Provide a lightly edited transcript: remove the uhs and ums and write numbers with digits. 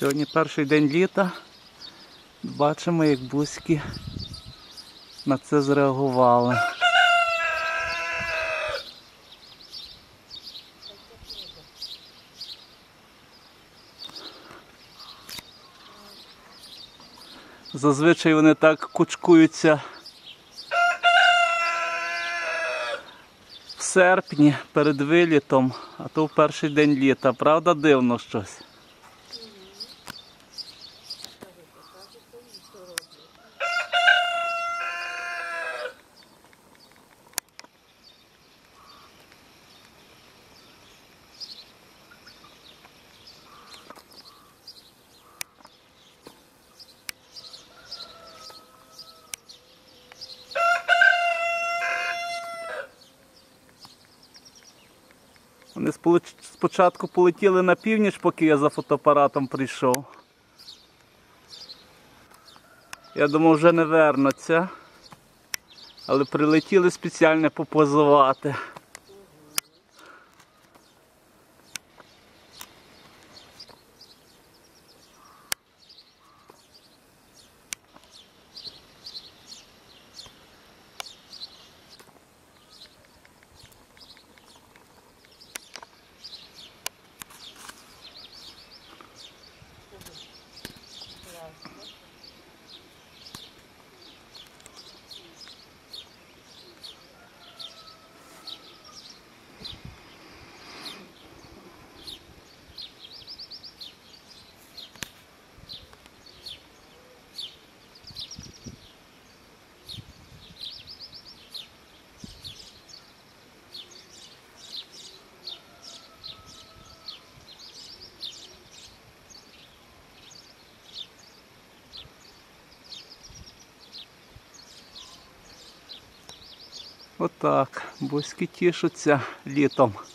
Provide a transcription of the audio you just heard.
Сьогодні перший день літа. Бачимо, як бузьки на це зреагували. Зазвичай вони так кучкуються в серпні перед вилітом, а то в перший день літа. Правда, дивно щось? Вони спочатку полетіли на північ, поки я за фотоапаратом прийшов. Я думав, вже не вернуться, але прилетіли спеціально попозувати. Отак, бузьки тішуться літом.